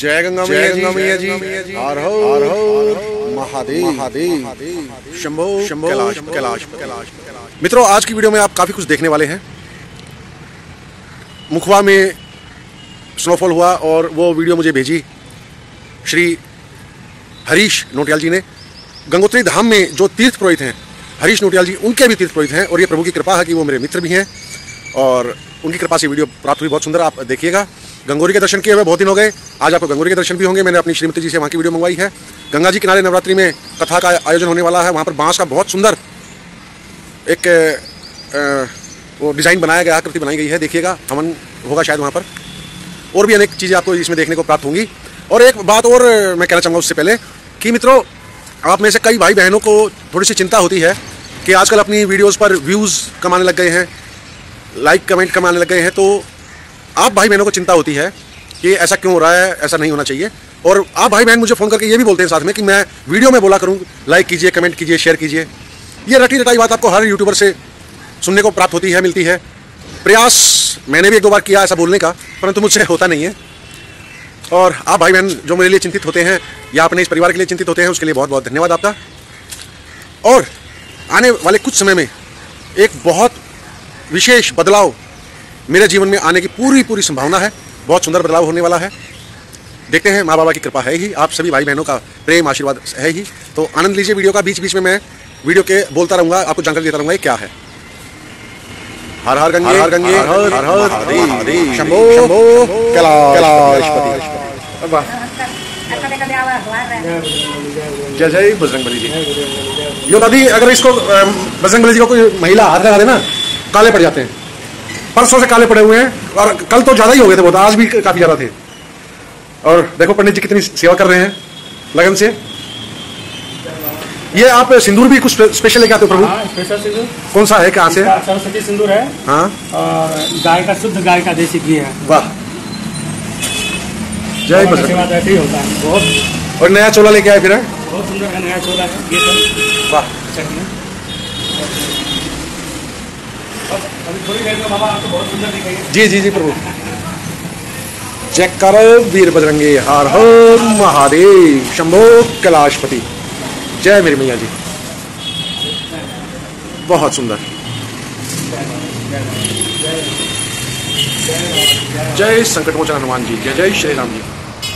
जय गंगा मैया जी, हर हर महादेव, शंभो शंभो कैलाश। मित्रों, आज की वीडियो में आप काफ़ी कुछ देखने वाले हैं। मुखवा में स्नोफॉल हुआ और वो वीडियो मुझे भेजी श्री हरीश नोटियाल जी ने। गंगोत्री धाम में जो तीर्थ पुरोहित हैं हरीश नोटियाल जी, उनके भी तीर्थ पुरोहित हैं और ये प्रभु की कृपा है कि वो मेरे मित्र भी हैं और उनकी कृपा से वीडियो प्राप्त हुई। बहुत सुंदर, आप देखिएगा। गंगोरी के दर्शन किए हुए बहुत दिन हो गए, आज आपको गंगोरी के दर्शन भी होंगे। मैंने अपनी श्रीमती जी से वहाँ की वीडियो मंगवाई है। गंगा जी किनारे नवरात्रि में कथा का आयोजन होने वाला है। वहाँ पर बांस का बहुत सुंदर एक वो डिज़ाइन बनाया गया, आकृति बनाई गई है। देखिएगा, हवन होगा शायद वहाँ पर। और भी अनेक चीज़ें आपको इसमें देखने को प्राप्त होंगी। और एक बात और मैं कहना चाहूँगा उससे पहले कि मित्रों, आप में से कई भाई बहनों को थोड़ी सी चिंता होती है कि आजकल अपनी वीडियोज़ पर व्यूज़ कमाने लग गए हैं, लाइक कमेंट कमाने लग गए हैं। तो आप भाई बहनों को चिंता होती है कि ऐसा क्यों हो रहा है, ऐसा नहीं होना चाहिए। और आप भाई बहन मुझे फ़ोन करके ये भी बोलते हैं साथ में कि मैं वीडियो में बोला करूं, लाइक कीजिए, कमेंट कीजिए, शेयर कीजिए। ये रटी रटाई बात आपको हर यूट्यूबर से सुनने को प्राप्त होती है, मिलती है। प्रयास मैंने भी एक दो बार किया ऐसा बोलने का, परंतु मुझसे होता नहीं है। और आप भाई बहन जो मेरे लिए चिंतित होते हैं या अपने इस परिवार के लिए चिंतित होते हैं, उसके लिए बहुत बहुत धन्यवाद आपका। और आने वाले कुछ समय में एक बहुत विशेष बदलाव मेरे जीवन में आने की पूरी संभावना है। बहुत सुंदर बदलाव होने वाला है। देखते हैं, माँ बाबा की कृपा है ही, आप सभी भाई बहनों का प्रेम आशीर्वाद है ही। तो आनंद लीजिए वीडियो का। बीच बीच में मैं वीडियो के बोलता रहूँगा, आपको जानकारी देता रहूँगा ये क्या है। हर हर गंगे, हर गंगे, हर हर शंभो कैलाशपति। जय जय बजरंगबली जी। यो दादी, अगर इसको बजरंगबली जी को कोई महिला हाथ लगा देना, काले पड़ जाते हैं। परसों से काले पड़े हुए हैं और कल तो ज़्यादा ही हो गए थे, बहुत आज भी काफ़ी ज़्यादा थे। और देखो पंडित जी कितनी सेवा कर रहे हैं लगन से। ये आप सिंदूर भी कुछ स्पेशल लेके आते हो प्रभु? स्पेशल सिंदूर कौन सा है, कहाँ से? सरस्वती सिंदूर है। हाँ, और गाय का, शुद्ध गाय का देसी घी है। वाह, जय बजरंग। ऐसे ही होता है बहुत। और नया चोला लेके आए फिर? बहुत सुंदर है नया चोला है ये सब। वाह, अभी थोड़ी देर में बाबा आपको बहुत सुंदर दिखेंगे। जी जी जी प्रभु। जय करो वीर बजरंगे, हर हर महादेव, शंभो कैलाशपति। जय मेरी मैया जी, बहुत सुंदर। जय संकट मोचन हनुमान जी, जय जय श्री राम जी।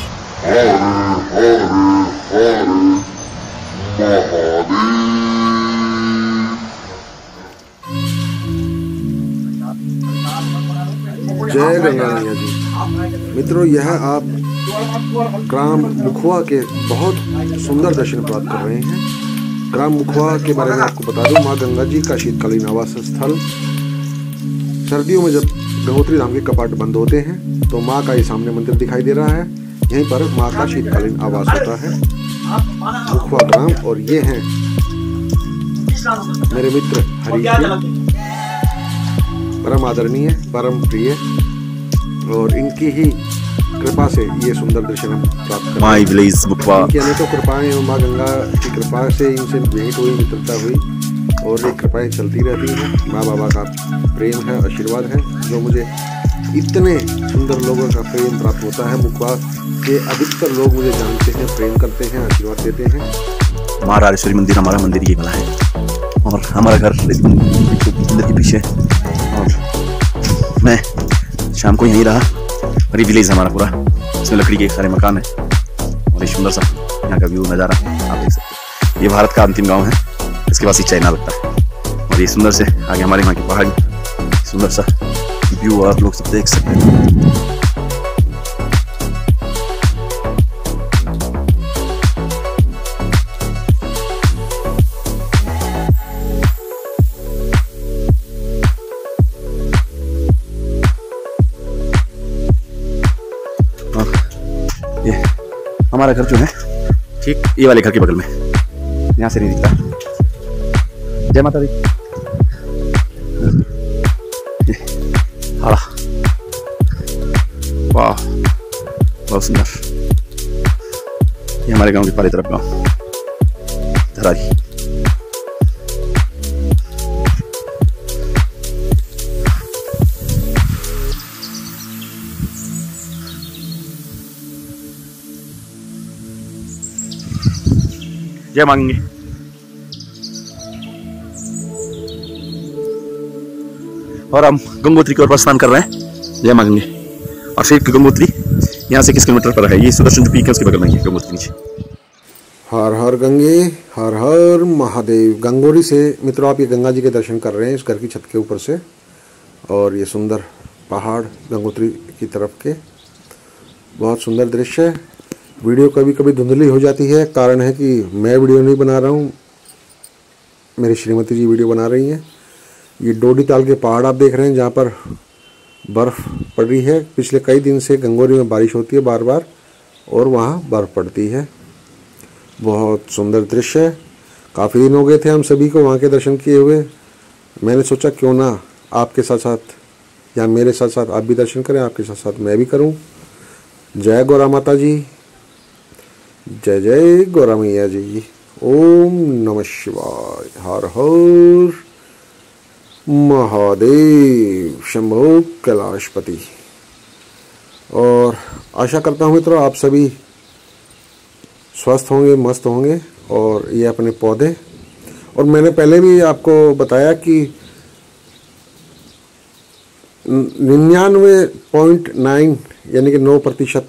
जय गंगा मैया जी। मित्रों, यह आप ग्राम मुखवा के बहुत सुंदर दर्शन प्राप्त कर रहे हैं। ग्राम मुखवा के बारे में आपको बता दूं, माँ गंगा जी का शीतकालीन आवास स्थल। सर्दियों में जब गंगोत्री धाम के कपाट बंद होते हैं तो माँ का ये सामने मंदिर दिखाई दे रहा है। यहीं पर माँ का शीतकालीन आवास होता है, मुखवा ग्राम। और ये हैं मेरे मित्र हरीश जी, परम आदरणीय, परम प्रिय, और इनकी ही कृपा से ये सुंदर दर्शन हम प्राप्त कर रहे हैं। इनकी अनेकों कृपाएं और माँ गंगा की कृपा से इनसे भेंट हुई, मित्रता हुई, और ये कृपाएं चलती रहती हैं। माँ बाबा का प्रेम है, आशीर्वाद है, जो मुझे इतने सुंदर लोगों का प्रेम प्राप्त होता है। मुखवा के अधिकतर लोग मुझे जानते हैं, प्रेम करते हैं, आशीर्वाद देते हैं। माँ राजेश्वरी मंदिर, हमारा मंदिर ये वाला है और हमारा घर मंदिर के पीछे। और मैं शाम को यहीं रहा और ये विलेज हमारा पूरा, इसमें लकड़ी के सारे मकान है और ये सुंदर सा यहाँ का व्यू नज़ारा आप देख सकते हैं। ये भारत का अंतिम गांव है, इसके पास ही चाइना लगता है। और ये सुंदर से आगे हमारे वहाँ की पहाड़ी, सुंदर सा व्यू आप लोग सब देख सकते हैं। ये हमारा घर जो है ठीक ये वाले घर के बगल में, यहाँ से नहीं दिखता। जय माता दी। हाँ, वाह, बहुत सुंदर। ये हमारे गांव के पाले तरफ गांव धरारी। जय मांगेंगे। और हम गंगोत्री की ओर प्रस्थान कर रहे हैं, जय मांगेंगे। और सिर्फ गंगोत्री यहाँ से किस किलोमीटर पर है? ये सुदर्शन पीक है, उसके बगल में ही गंगोत्री नीचे। हर हर गंगे, हर हर महादेव। गंगोरी से मित्रों आप ये गंगा जी के दर्शन कर रहे हैं इस घर की छत के ऊपर से, और ये सुंदर पहाड़ गंगोत्री की तरफ के, बहुत सुंदर दृश्य है। वीडियो कभी कभी धुंधली हो जाती है, कारण है कि मैं वीडियो नहीं बना रहा हूँ, मेरी श्रीमती जी वीडियो बना रही हैं। ये डोडी ताल के पहाड़ आप देख रहे हैं जहाँ पर बर्फ़ पड़ रही है। पिछले कई दिन से गंगोरी में बारिश होती है बार बार, और वहाँ बर्फ़ पड़ती है। बहुत सुंदर दृश्य है। काफ़ी दिन हो गए थे हम सभी को वहाँ के दर्शन किए हुए। मैंने सोचा क्यों ना आपके साथ साथ या मेरे साथ साथ आप भी दर्शन करें, आपके साथ साथ मैं भी करूं। जय गौरा माता जी, जय जय गौरा मैया जी। ओम नमः शिवाय। हर हर महादेव, शंभो कैलाशपति। और आशा करता हूँ मित्रों आप सभी स्वस्थ होंगे, मस्त होंगे। और ये अपने पौधे, और मैंने पहले भी आपको बताया कि 99.9 यानी कि 9%,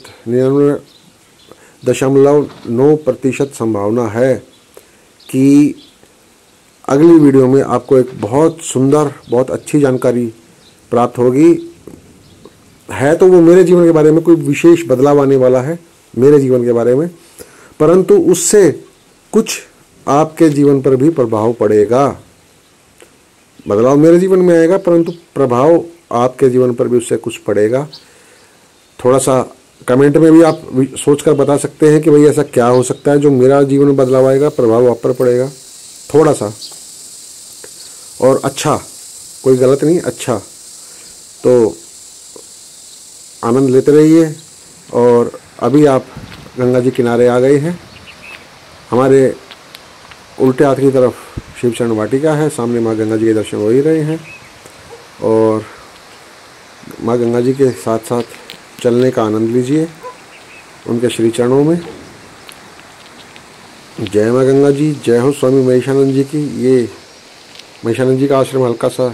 99.9% संभावना है कि अगली वीडियो में आपको एक बहुत सुंदर, बहुत अच्छी जानकारी प्राप्त होगी। है तो वो मेरे जीवन के बारे में, कोई विशेष बदलाव आने वाला है मेरे जीवन के बारे में, परंतु उससे कुछ आपके जीवन पर भी प्रभाव पड़ेगा। बदलाव मेरे जीवन में आएगा, परंतु प्रभाव आपके जीवन पर भी उससे कुछ पड़ेगा। थोड़ा सा कमेंट में भी आप सोचकर बता सकते हैं कि भाई ऐसा क्या हो सकता है जो मेरा जीवन में बदलाव आएगा, प्रभाव आप पर पड़ेगा थोड़ा सा, और अच्छा, कोई गलत नहीं, अच्छा। तो आनंद लेते रहिए। और अभी आप गंगा जी किनारे आ गए हैं। हमारे उल्टे हाथ की तरफ शिवचरण वाटिका है, सामने माँ गंगा जी के दर्शन हो ही रहे हैं। और माँ गंगा जी के साथ साथ चलने का आनंद लीजिए उनके श्री चरणों में। जय माँ गंगा जी, जय हो स्वामी महेशानंद जी की। ये महेशानंद जी का आश्रम हल्का सा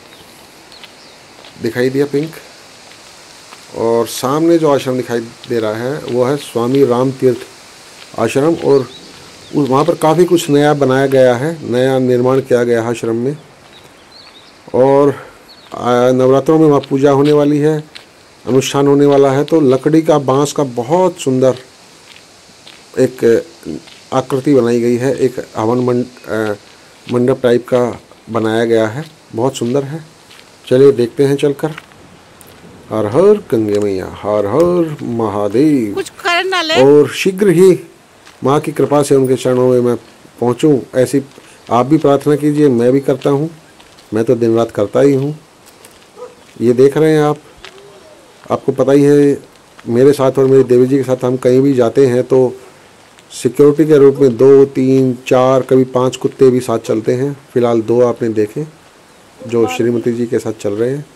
दिखाई दिया पिंक, और सामने जो आश्रम दिखाई दे रहा है वो है स्वामी राम तीर्थ आश्रम। और वहाँ पर काफ़ी कुछ नया बनाया गया है, नया निर्माण किया गया है आश्रम में। और नवरात्रों में वहाँ पूजा होने वाली है, अनुष्ठान होने वाला है। तो लकड़ी का, बांस का बहुत सुंदर एक आकृति बनाई गई है, एक हवन मंडप टाइप का बनाया गया है, बहुत सुंदर है। चलिए देखते हैं चलकर। हर हर गंगे मैया, हर हर महादेव। कुछ करना ले। और शीघ्र ही माँ की कृपा से उनके चरणों में मैं पहुँचूँ, ऐसी आप भी प्रार्थना कीजिए। मैं भी करता हूँ, मैं तो दिन रात करता ही हूँ। ये देख रहे हैं आप, आपको पता ही है मेरे साथ और मेरी देवी जी के साथ हम कहीं भी जाते हैं तो सिक्योरिटी के रूप में 2, 3, 4, कभी 5 कुत्ते भी साथ चलते हैं। फिलहाल 2 आपने देखे जो श्रीमती जी के साथ चल रहे हैं।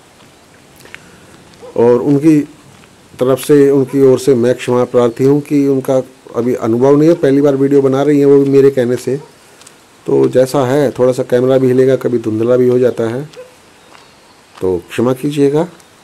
और उनकी तरफ से, उनकी ओर से मैं क्षमा प्रार्थी हूँ कि उनका अभी अनुभव नहीं है, पहली बार वीडियो बना रही हैं वो भी मेरे कहने से। तो जैसा है, थोड़ा सा कैमरा भी हिलेगा, कभी धुंधला भी हो जाता है, तो क्षमा कीजिएगा।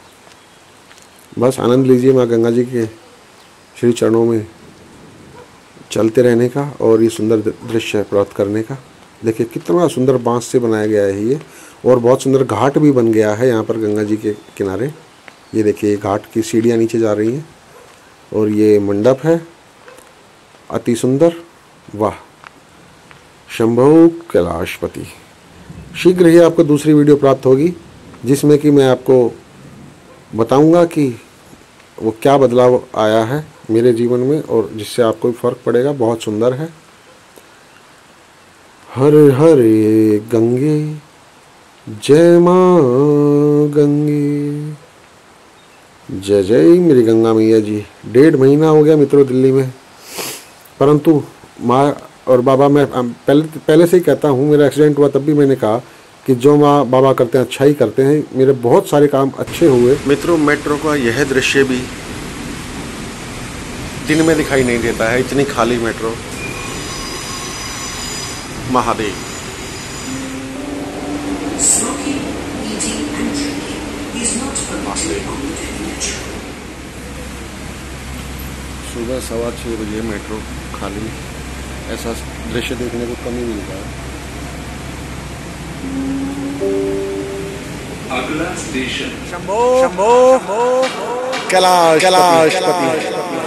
बस आनंद लीजिए माँ गंगा जी के श्री चरणों में चलते रहने का और ये सुंदर दृश्य प्राप्त करने का। देखिए कितना सुंदर बांस से बनाया गया है ये, और बहुत सुंदर घाट भी बन गया है यहाँ पर गंगा जी के किनारे। ये देखिए घाट की सीढ़ियाँ नीचे जा रही हैं, और ये मंडप है अति सुंदर। वाह, शंभो कैलाशपति। शीघ्र ही आपको दूसरी वीडियो प्राप्त होगी जिसमें कि मैं आपको बताऊंगा कि वो क्या बदलाव आया है मेरे जीवन में और जिससे आपको भी फर्क पड़ेगा। बहुत सुंदर है। हर हरे गंगे, जय माँ गंगे, जय जय मेरी गंगा मैया जी। 1.5 महीना हो गया मित्रों दिल्ली में, परंतु माँ और बाबा, मैं पहले से ही कहता हूँ, मेरा एक्सीडेंट हुआ तब भी मैंने कहा कि जो माँ बाबा करते हैं अच्छा ही करते हैं। मेरे बहुत सारे काम अच्छे हुए। मित्रों मेट्रो का यह दृश्य भी दिन में दिखाई नहीं देता है, इतनी खाली metro. Mahadev. Smoking, eating and drinking is not permitted on the Delhi metro. सुबह 6:15 बजे मेट्रो खाली, ऐसा दृश्य देखने को कम ही मिलता है। अगला स्टेशन शंभो कैलाशपति।